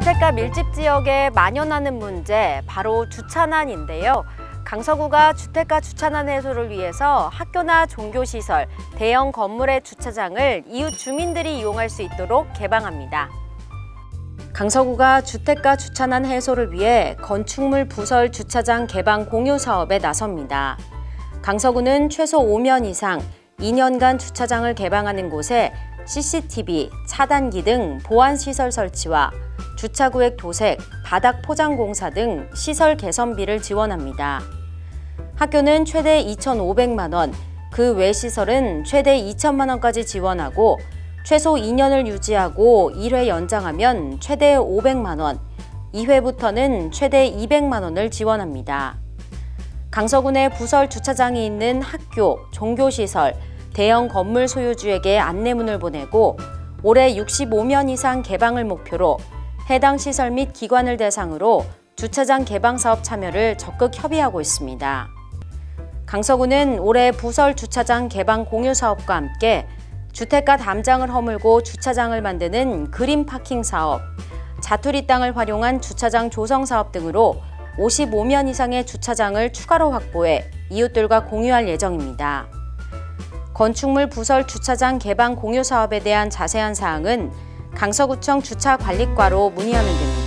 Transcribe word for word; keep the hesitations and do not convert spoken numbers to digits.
주택가 밀집 지역에 만연하는 문제, 바로 주차난인데요. 강서구가 주택가 주차난 해소를 위해서 학교나 종교시설, 대형 건물의 주차장을 이웃 주민들이 이용할 수 있도록 개방합니다. 강서구가 주택가 주차난 해소를 위해 건축물 부설 주차장 개방 공유 사업에 나섭니다. 강서구는 최소 오 년 이상 이 년간 주차장을 개방하는 곳에 씨씨티비, 차단기 등 보안시설 설치와 주차구획 도색, 바닥 포장 공사 등 시설 개선비를 지원합니다. 학교는 최대 이천오백만 원, 그 외 시설은 최대 이천만 원까지 지원하고 최소 이 년을 유지하고 일 회 연장하면 최대 오백만 원, 이 회부터는 최대 이백만 원을 지원합니다. 강서군에 부설 주차장이 있는 학교, 종교시설, 대형 건물 소유주에게 안내문을 보내고 올해 육십오 년 이상 개방을 목표로 해당 시설 및 기관을 대상으로 주차장 개방 사업 참여를 적극 협의하고 있습니다. 강서구는 올해 부설 주차장 개방 공유 사업과 함께 주택가 담장을 허물고 주차장을 만드는 그린 파킹 사업, 자투리 땅을 활용한 주차장 조성 사업 등으로 오십오 년 이상의 주차장을 추가로 확보해 이웃들과 공유할 예정입니다. 건축물 부설 주차장 개방 공유 사업에 대한 자세한 사항은 강서구청 주차관리과로 문의하면 됩니다.